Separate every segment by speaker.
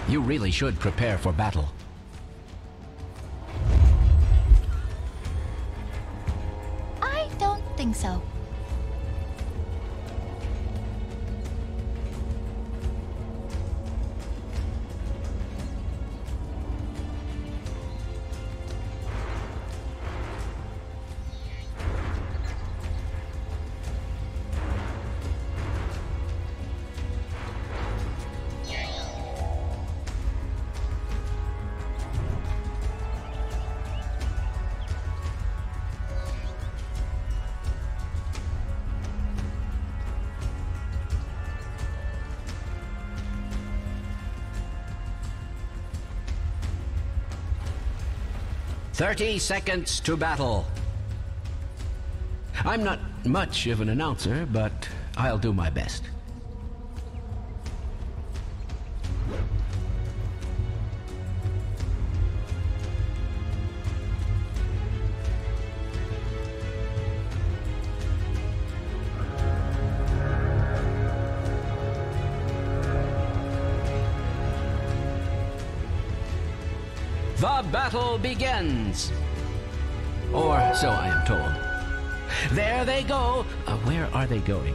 Speaker 1: You really should prepare for battle.
Speaker 2: I don't think so.
Speaker 1: "30 seconds to battle." I'm not much of an announcer, but I'll do my best. The battle begins! Or so I am told. There they go! Where are they going?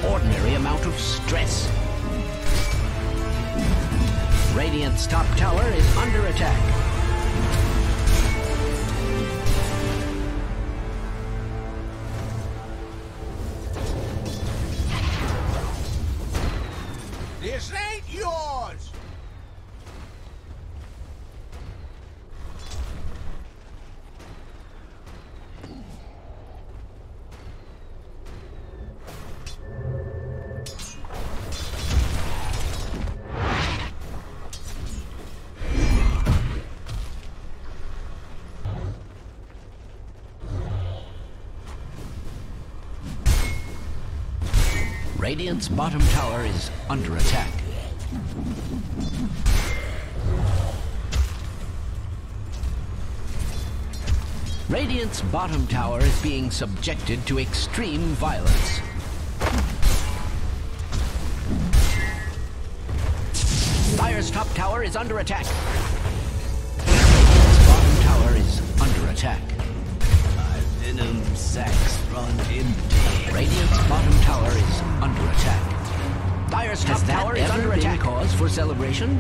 Speaker 1: extraordinary amount of stress. Radiant's top tower is under attack.
Speaker 3: This ain't yours!
Speaker 1: Radiant's bottom tower is under attack. Radiant's bottom tower is being subjected to extreme violence. Dire's top tower is under attack. Radiant's bottom tower is under attack.
Speaker 4: My venom sacs run empty.
Speaker 1: Radiant's bottom tower is under attack. Dire's top tower is under attack. Cause for celebration?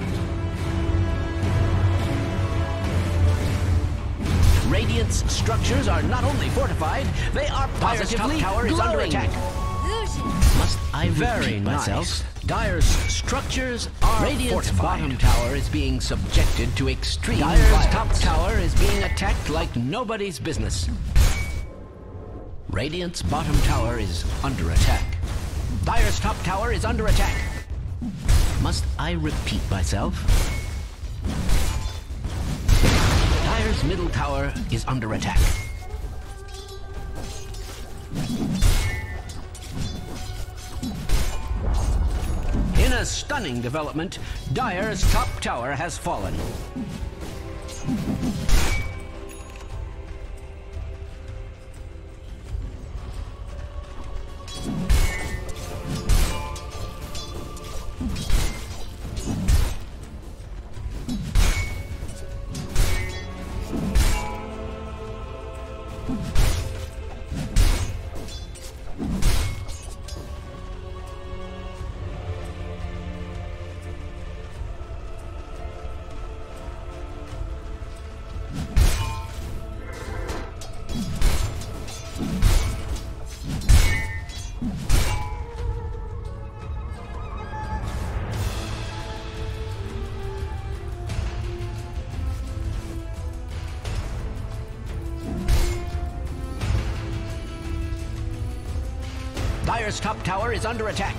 Speaker 1: Radiant's structures are not only fortified, they are positively tower is under attack. Must I repeat myself? Dire's structures are Radiant's bottom tower is being subjected to extreme violence. Dire's top tower is being attacked like nobody's business. Radiant's bottom tower is under attack. Dire's top tower is under attack. Must I repeat myself? Dire's middle tower is under attack. In a stunning development, Dire's top tower has fallen. Dire's top tower is under attack.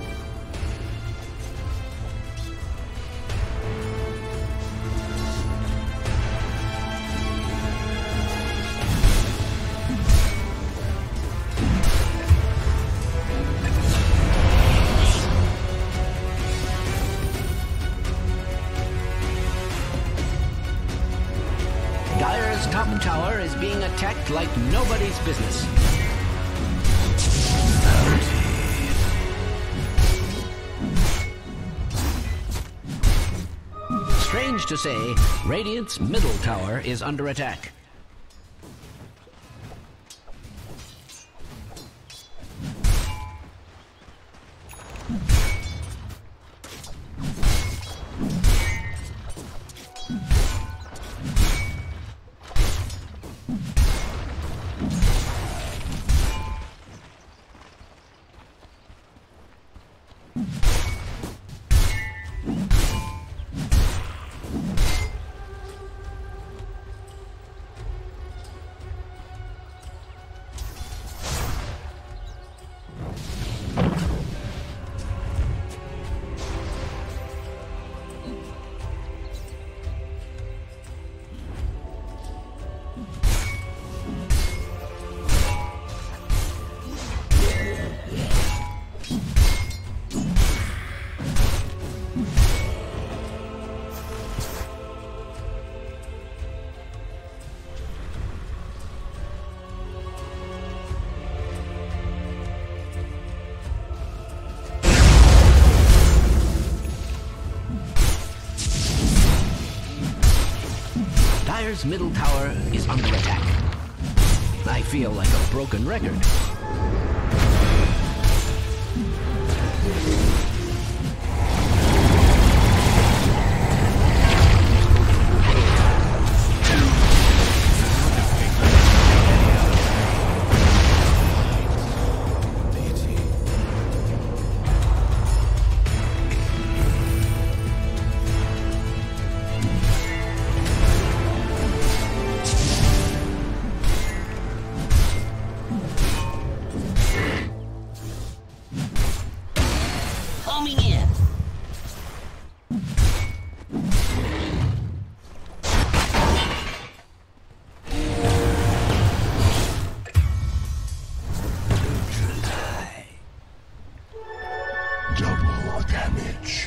Speaker 1: Dire's top tower is being attacked like nobody's business. Strange to say, Radiant's middle tower is under attack. Dire's middle tower is under attack. I feel like a broken record.
Speaker 4: Homing in.
Speaker 3: Double damage.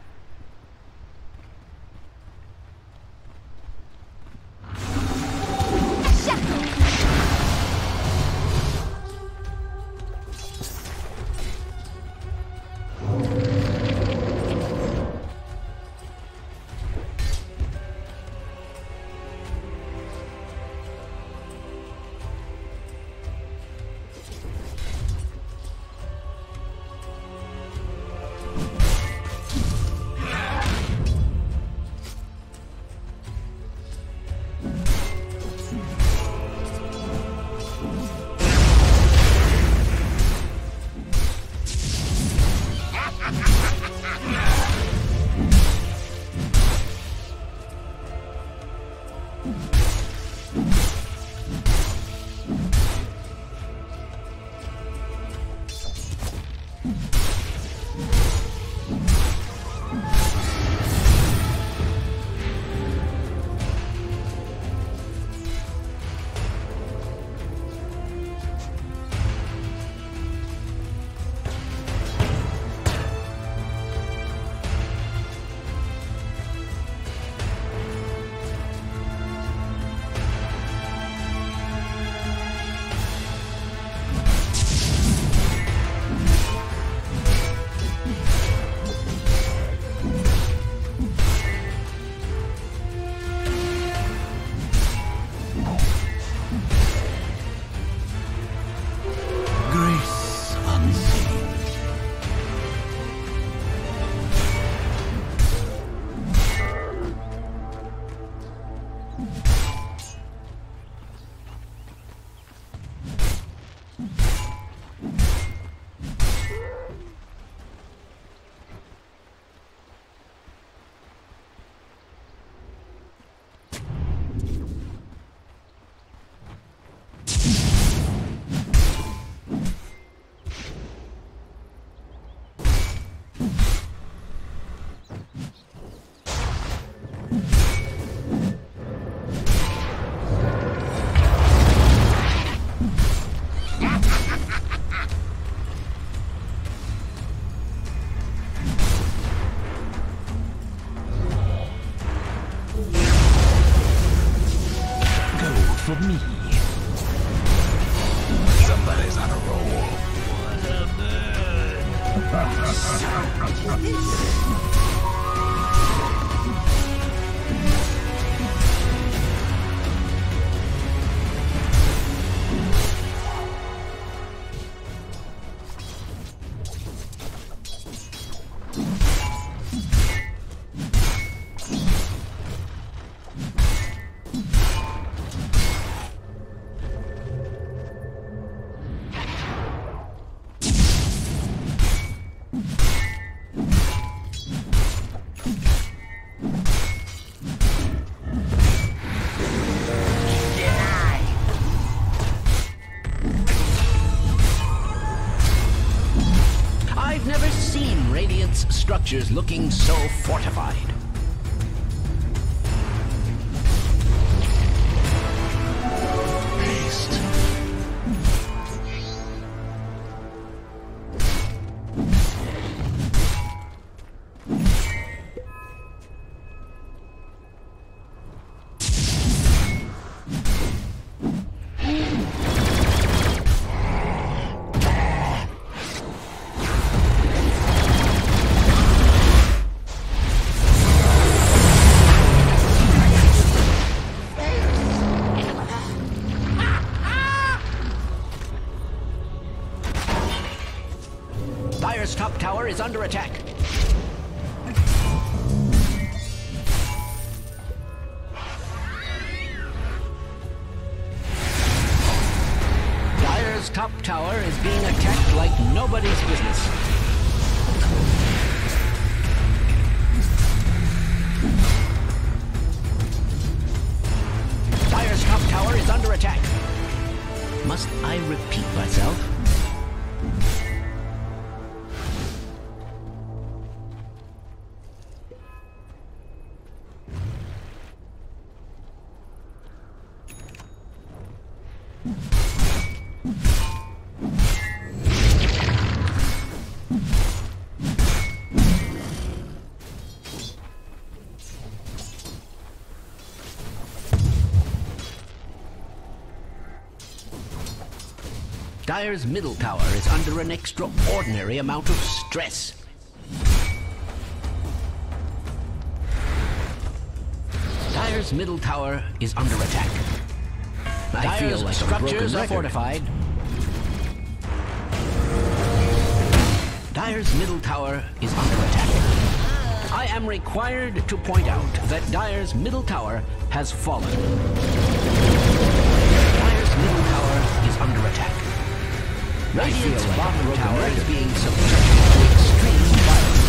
Speaker 1: For me.
Speaker 3: Somebody's on a roll.
Speaker 1: Structures looking so fortified.
Speaker 3: Haste.
Speaker 1: Dire's top tower is under attack. Dire's top tower is being attacked like nobody's business. Dire's top tower is under attack. Must I repeat myself? Dire's middle tower is under an extraordinary amount of stress. Dire's middle tower is under attack. I feel like structures are fortified. Dire's middle tower is under attack. I am required to point out that Dire's middle tower has fallen. Dire's middle tower is under attack. Radiant's bottom tower is being subjected to extreme violence.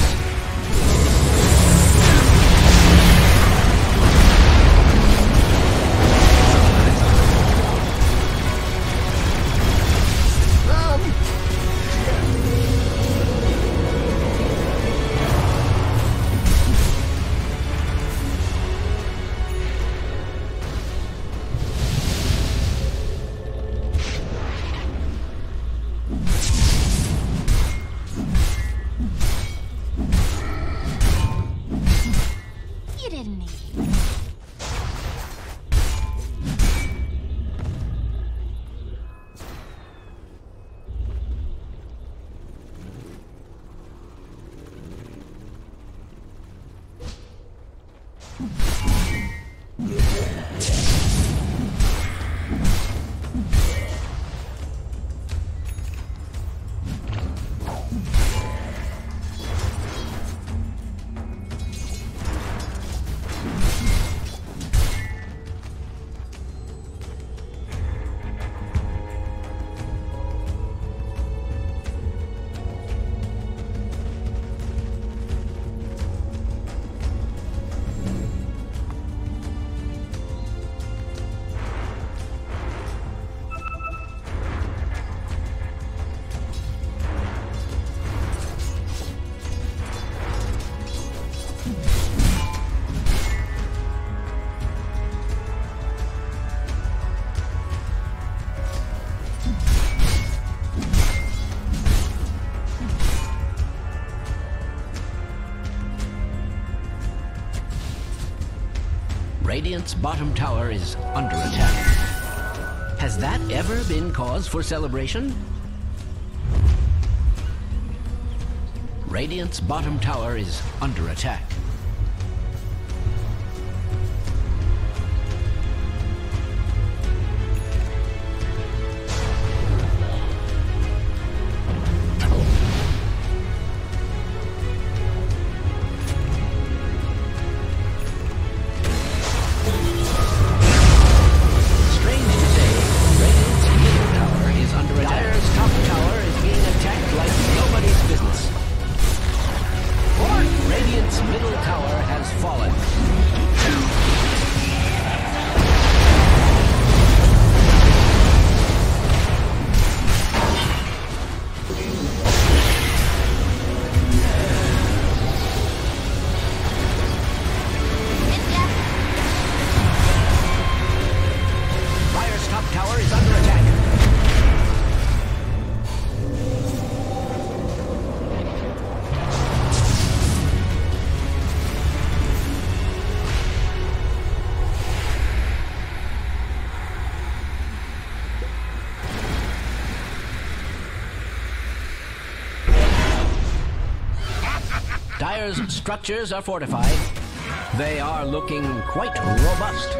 Speaker 1: Radiant's bottom tower is under attack. Has that ever been cause for celebration? Radiant's bottom tower is under attack. Dire's structures are fortified. They are looking quite robust.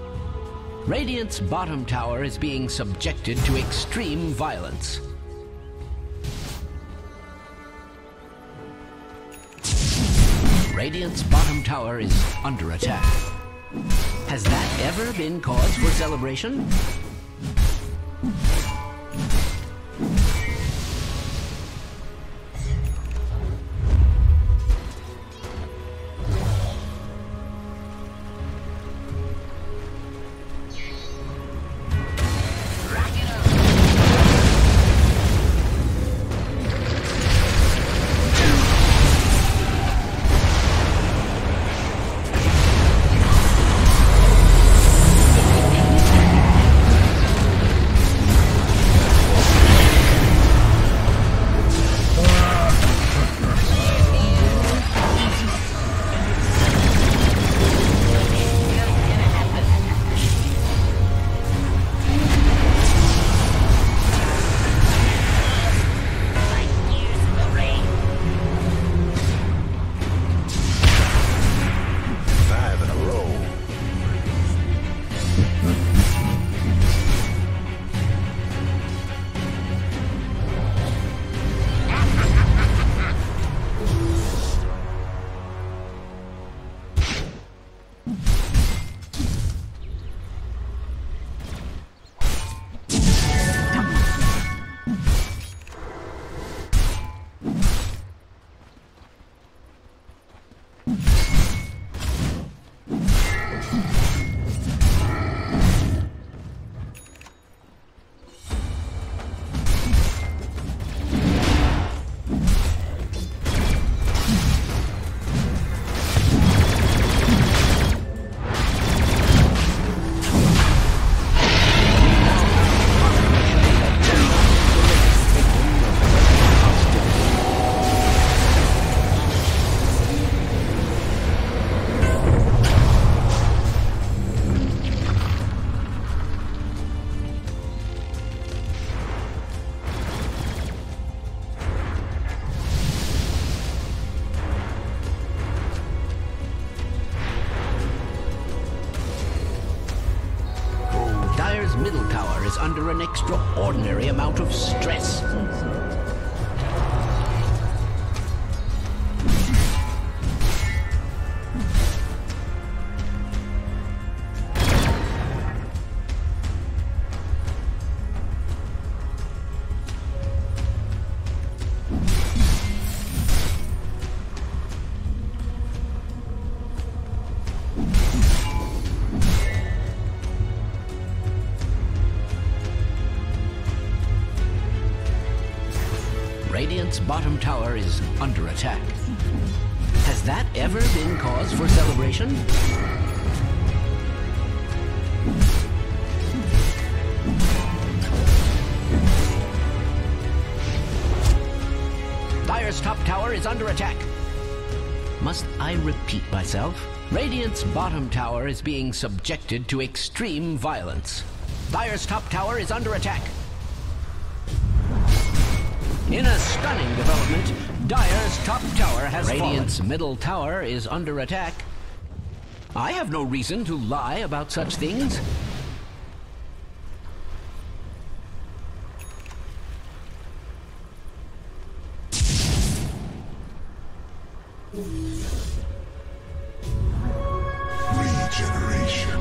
Speaker 1: Radiant's bottom tower is being subjected to extreme violence. Radiant's bottom tower is under attack. Has that ever been cause for celebration? Middle tower is under an extraordinary amount of stress. Radiant's bottom tower is under attack. Has that ever been cause for celebration? Dire's top tower is under attack. Must I repeat myself? Radiant's bottom tower is being subjected to extreme violence. Dire's top tower is under attack. In a stunning development, Dire's top tower has Radiant's fallen. Middle tower is under attack. I have no reason to lie about such things.
Speaker 3: Regeneration.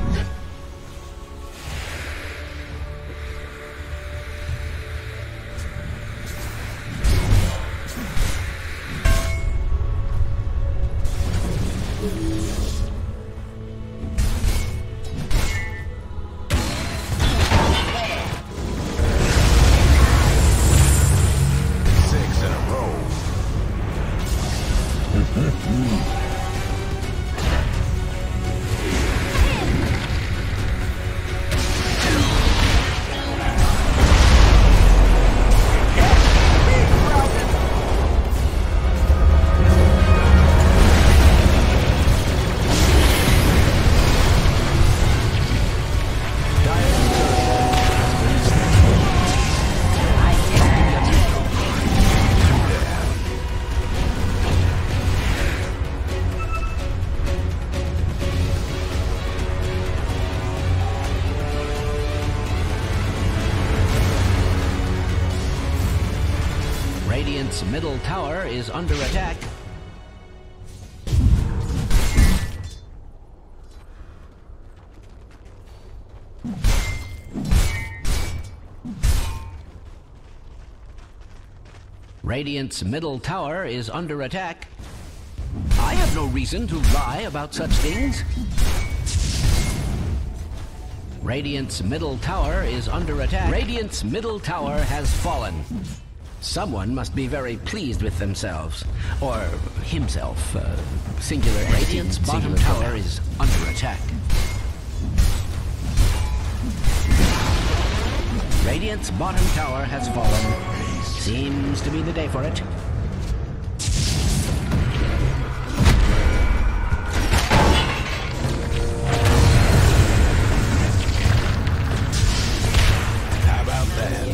Speaker 3: Radiant's middle tower is under attack.
Speaker 1: Radiant's middle tower is under attack. I have no reason to lie about such things. Radiant's middle tower is under attack. Radiant's middle tower has fallen. Someone must be very pleased with themselves. Or himself, singular. Radiant's bottom tower is under attack. Radiant's bottom tower has fallen. Seems to be the day for it.
Speaker 4: How about that?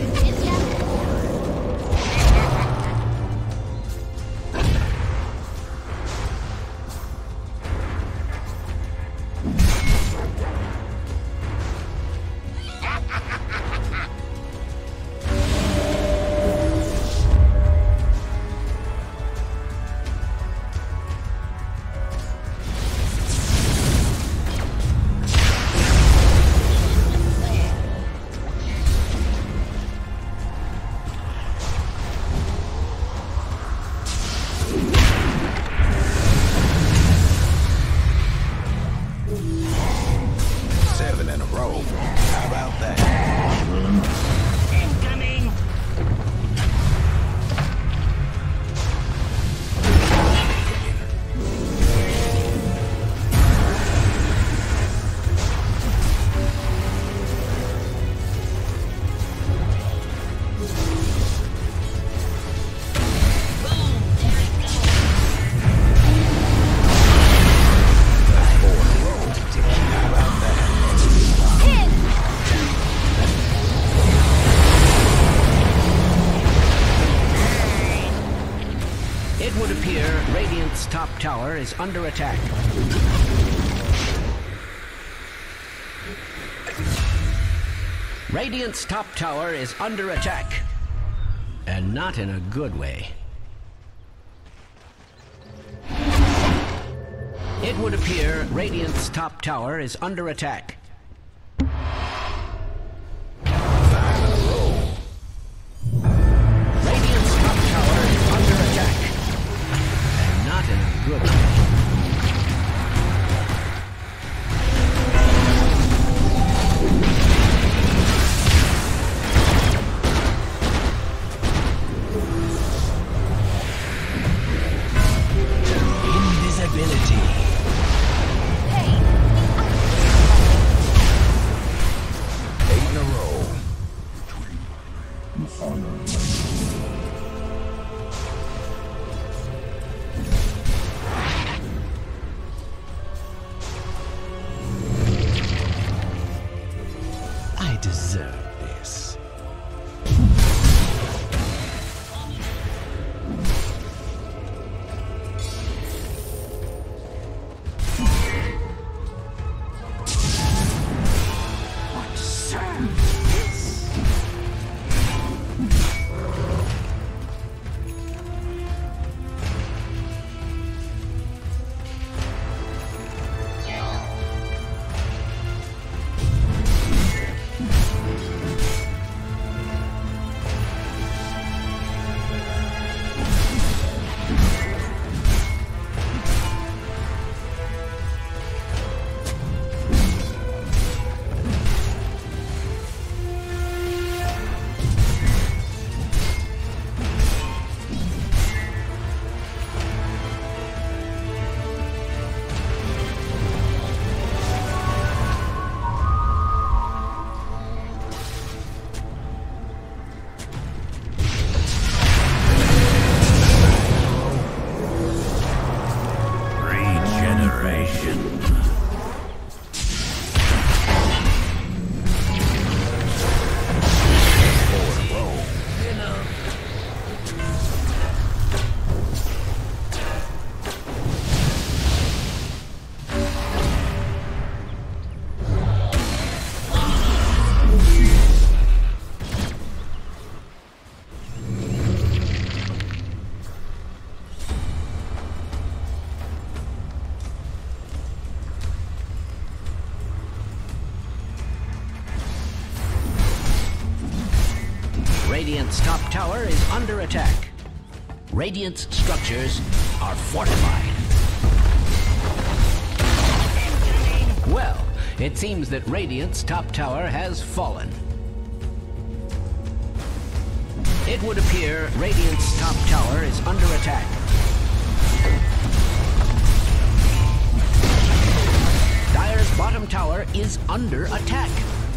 Speaker 1: Top tower is under attack. Radiant's top tower is under attack. And not in a good way. It would appear Radiant's top tower is under attack. Radiant's top tower is under attack. And not in a good way. Radiant's top tower is under attack. Radiant's structures are fortified. Well, it seems that Radiant's top tower has fallen. It would appear Radiant's top tower is under attack. Dire's bottom tower is under attack.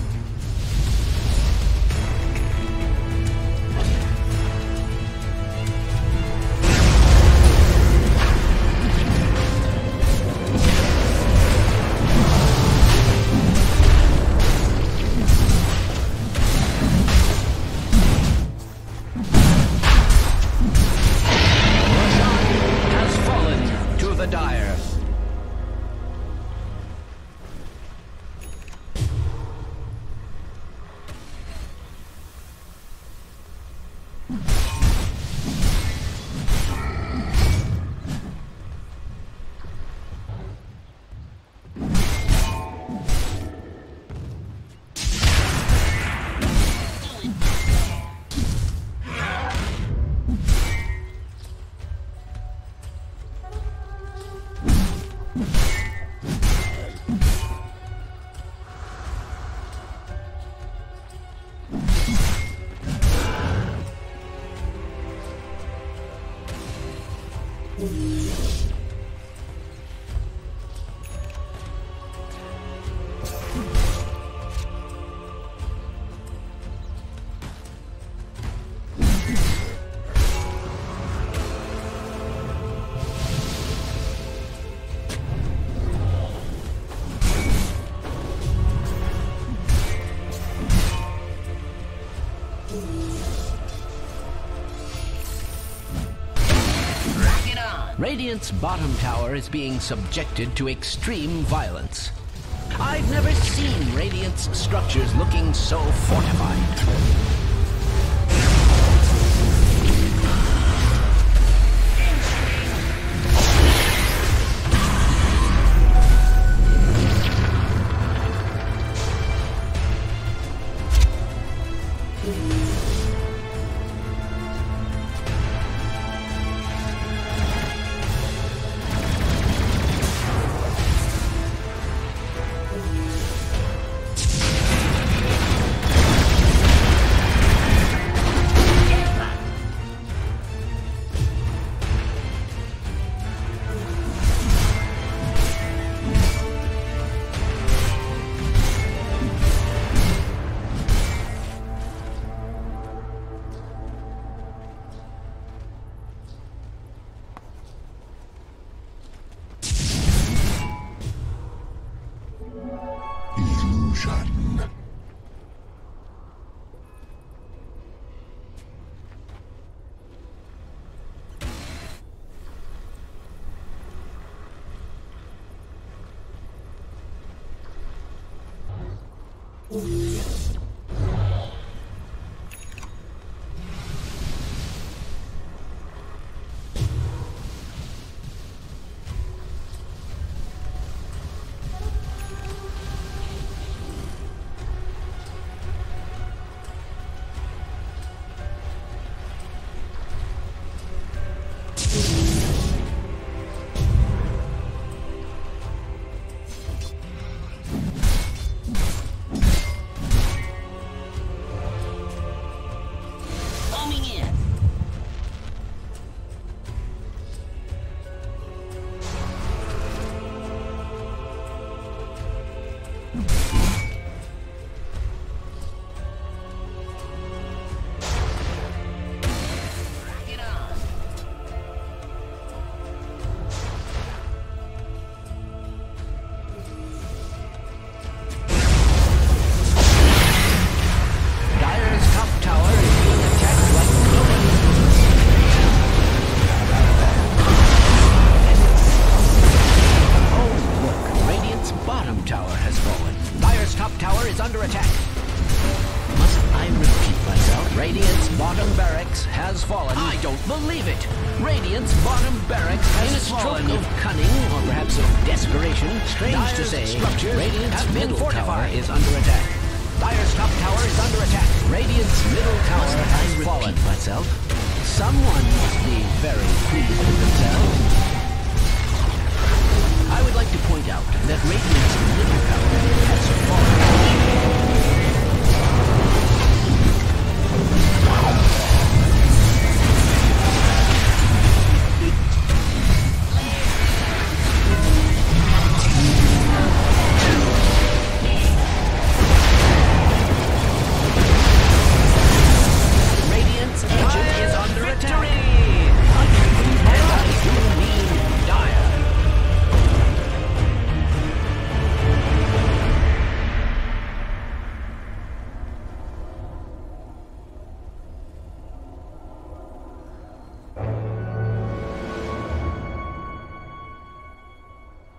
Speaker 1: Radiant's bottom tower is being subjected to extreme violence. I've never seen Radiant's structures looking so fortified. Dire's top tower is under attack. Radiant's middle tower has fallen. Myself. Someone must be very pleased with themselves.